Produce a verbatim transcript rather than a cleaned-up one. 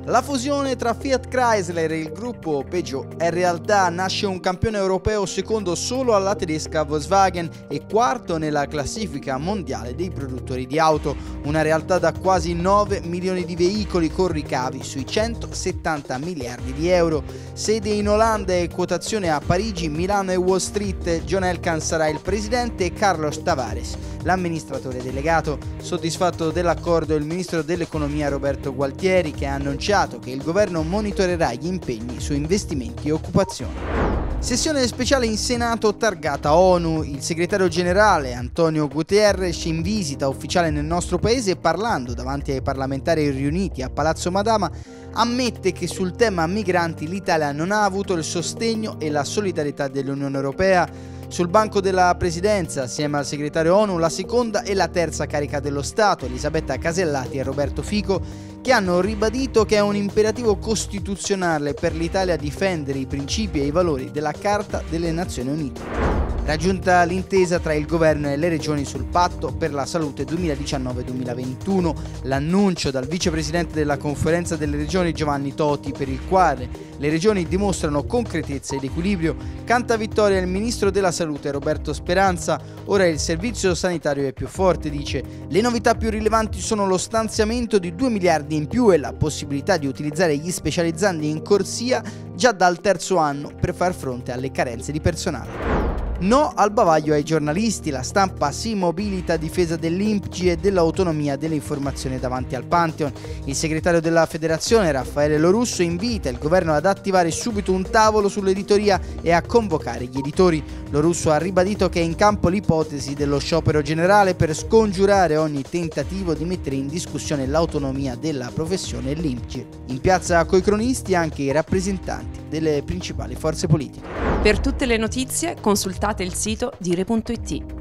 La fusione tra Fiat Chrysler e il gruppo Peugeot è in realtà nasce un campione europeo secondo solo alla tedesca Volkswagen e quarto nella classifica mondiale dei produttori di auto, una realtà da quasi nove milioni di veicoli con ricavi sui centosettanta miliardi di euro. Sede in Olanda e quotazione a Parigi, Milano e Wall Street, John Elkann sarà il presidente e Carlos Tavares l'amministratore delegato. Soddisfatto dell'accordo il ministro dell'economia Roberto Gualtieri, che ha annunciato che il governo monitorerà gli impegni su investimenti e occupazione. Sessione speciale in Senato targata ONU. Il segretario generale Antonio Guterres, in visita ufficiale nel nostro paese, parlando davanti ai parlamentari riuniti a Palazzo Madama, ammette che sul tema migranti l'Italia non ha avuto il sostegno e la solidarietà dell'Unione Europea. Sul banco della presidenza, assieme al segretario ONU, la seconda e la terza carica dello Stato, Elisabetta Casellati e Roberto Fico, che hanno ribadito che è un imperativo costituzionale per l'Italia difendere i principi e i valori della Carta delle Nazioni Unite. Raggiunta l'intesa tra il governo e le regioni sul patto per la salute duemiladiciannove duemilaventuno, l'annuncio dal vicepresidente della conferenza delle regioni Giovanni Toti, per il quale le regioni dimostrano concretezza ed equilibrio, canta vittoria il ministro della salute Roberto Speranza. Ora il servizio sanitario è più forte, dice. Le novità più rilevanti sono lo stanziamento di due miliardi in più e la possibilità di utilizzare gli specializzandi in corsia già dal terzo anno per far fronte alle carenze di personale. No al bavaglio ai giornalisti, la stampa si mobilita a difesa dell'I N P G I e dell'autonomia dell'informazione davanti al Pantheon. Il segretario della federazione Raffaele Lorusso invita il governo ad attivare subito un tavolo sull'editoria e a convocare gli editori. Lorusso ha ribadito che è in campo l'ipotesi dello sciopero generale per scongiurare ogni tentativo di mettere in discussione l'autonomia della professione e l'I N P G I. In piazza coi cronisti anche i rappresentanti delle principali forze politiche. Per tutte le notizie consultate il sito dire punto it.